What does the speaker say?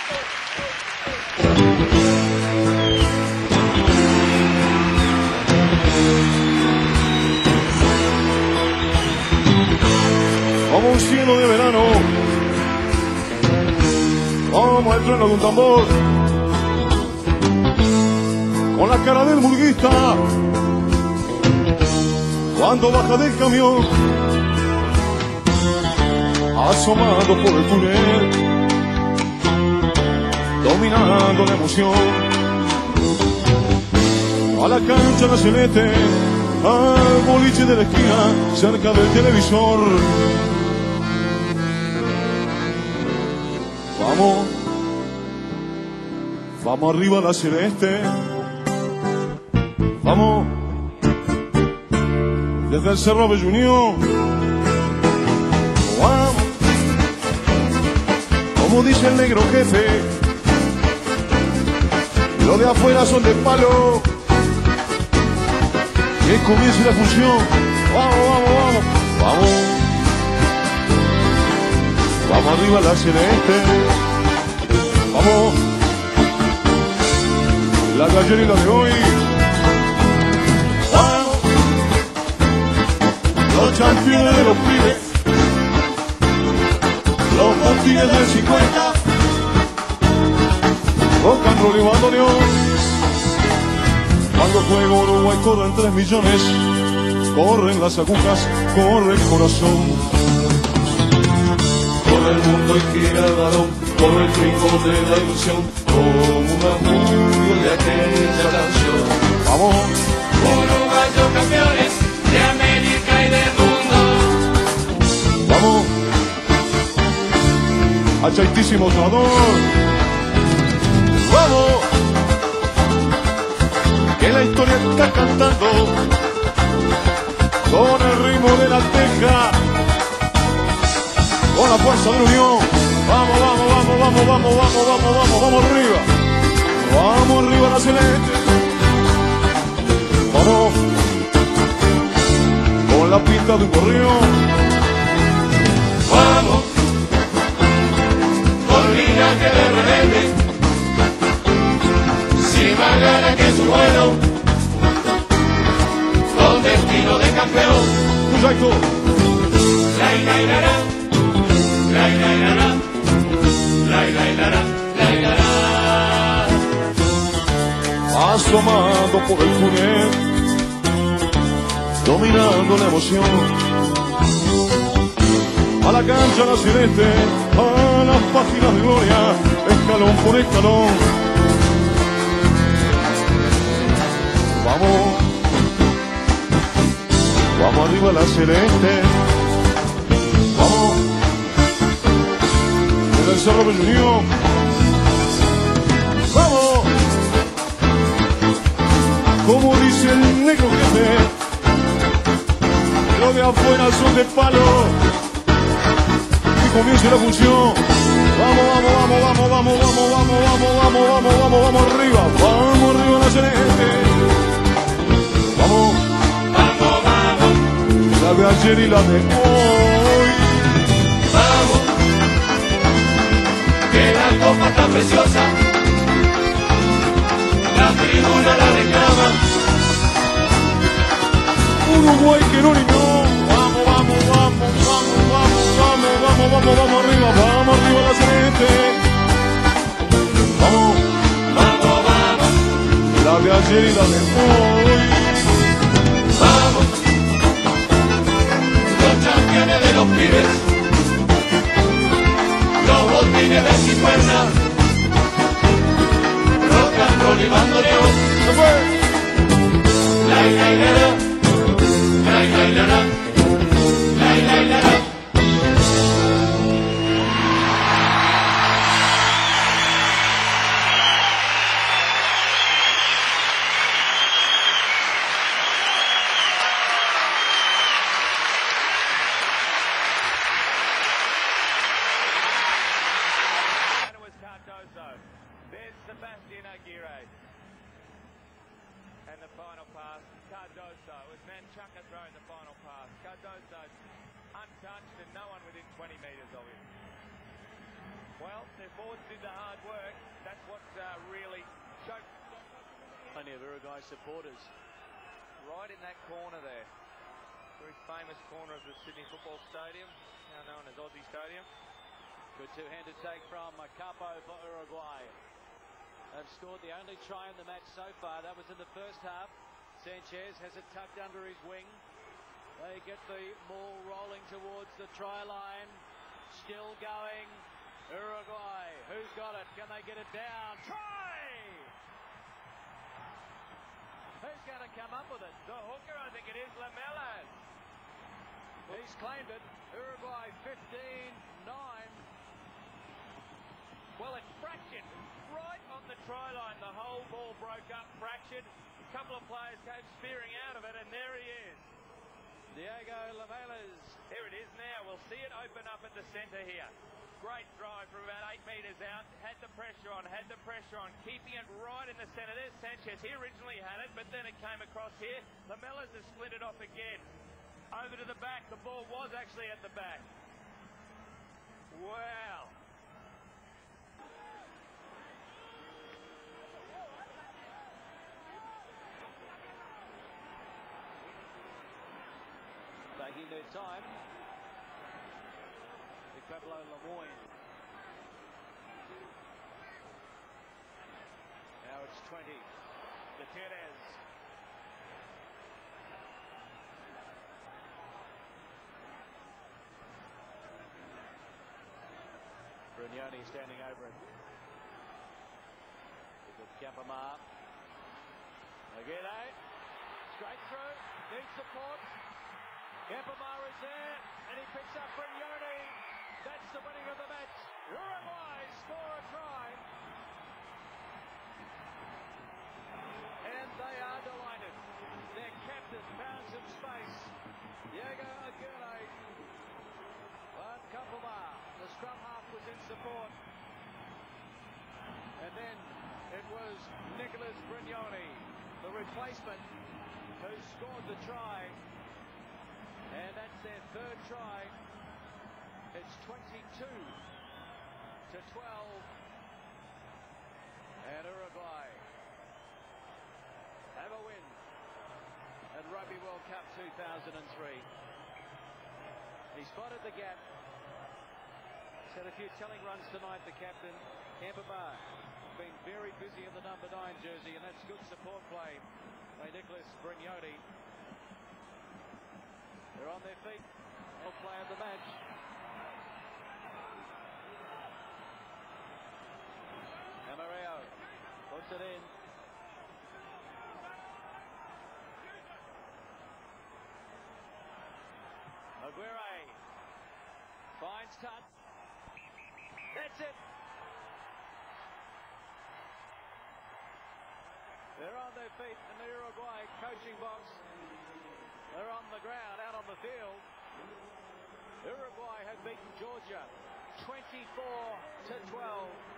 Como un cielo de verano, como el trueno de un tambor, con la cara del burguista cuando baja del camión, asomando por el túnel, dominando la emoción. A la cancha la celeste, al boliche de la esquina, cerca del televisor. Vamos, vamos arriba a la celeste. Vamos, desde el Cerro Bellunión. Vamos, como dice el negro jefe, lo de afuera son de palo. Que comience la función. Vamos, vamos, vamos, vamos. Vamos arriba a la celeste. Vamos. La de ayer y la de hoy. Vamos. Los campeones de los pibes. Los botines del 50. Rock and roll y bandoneón. Cuando juega Uruguay corren 3 millones, corren las agujas, corre el corazón. Corre el mundo y gira el balón, corre el triunfo de la ilusión, como una murga de aquella canción. Vamos, Uruguayos campeones de América y del mundo. Vamos, achaitísimo sonador. Vamos, que la historia está cantando con el ritmo de la teja, con la fuerza de la unión. Vamos, vamos, vamos, vamos, vamos, vamos, vamos, vamos, vamos arriba. Vamos arriba a la celeste. Vamos, con la pinta de un gorrión. Vamos, con linaje de rebelde. Si más gana que su vuelo, con destino de campeón. Exacto. La ira y la ra, la ira y la ra, la ira y la ra, la ira ra. Asomando por el túnel, dominando la emoción. A la cancha la celeste, a las páginas de gloria, escalón por escalón. Vamos, vamos arriba a la celeste. Vamos, desde el Cerro Bellunión. Vamos, como dice el negro jefe, lo de afuera son de palo. Y comienza la función. Vamos, vamos, vamos, vamos, vamos, vamos, vamos, vamos, vamos, vamos, vamos, vamos arriba. Vamos arriba a la celeste. Vamos, Vamos, vamos, la de ayer y la de hoy. vamos, que la copa está preciosa, la tribuna la reclama. Uruguay que no ni no. Vamos, vamos, vamos, vamos, vamos, vamos, vamos, vamos, vamos arriba a la celeste. Vamos, Vamos, vamos, la de ayer y la de hoy. vamos, los campeones de los pibes, los botines de cicuerna, rock and roll y bandoneón. Se fue. La ira y la ra, la ira y la ra, la ira y la ra. There's Sebastian Aguirre. And the final pass, Cardoso. It was Manchuka throwing the final pass. Cardoso untouched and no one within 20 metres of him. Well, their forwards did the hard work. Plenty of Uruguay supporters. Right in that corner there. Very famous corner of the Sydney Football Stadium, now known as Aussie Stadium. Good two-handed take from Capo for Uruguay. They've scored the only try in the match so far. That was in the first half. Sanchez has it tucked under his wing. They get the ball rolling towards the try line. Still going. Uruguay. Who's got it? Can they get it down? Try! Who's going to come up with it? The hooker, I think it is, Lamelas. He's claimed it. Uruguay 15-9. Well, it fractured right on the try line. The whole ball broke up, fractured. A couple of players came spearing out of it, and there he is. Diego Lamelas. Here it is now. We'll see it open up at the centre here. Great drive from about 8 metres out. Had the pressure on, keeping it right in the centre. There's Sanchez. He originally had it, but then it came across here. Lamelas has split it off again. Over to the back. The ball was actually at the back. Wow. Taking their time. The Pueblo Lemoyne. Now it's 20. Gutierrez. Brignoni standing over him. Look at Campamar. Aguirre. Straight through. Needs support. Campamar is there, and he picks up Brignoni. That's the winning of the match. Uruguay score a try. And they are delighted. Their captain found some space. Diego Aguirre. But Campamar, the scrum half, was in support. And then it was Nicholas Brignoni, the replacement, who scored the try. And that's their third try. It's 22-12. And Uruguay have a win at Rugby World Cup 2003. He spotted the gap. He's had a few telling runs tonight, the captain. Campamar been very busy in the number 9 jersey, and that's good support play by Nicholas Brignoni. They're on their feet. They'll play of the match. Amarillo puts it in. Aguirre finds touch. That's it. They're on their feet in the Uruguay coaching box. They're on the ground, out on the field. Uruguay have beaten Georgia 24-12.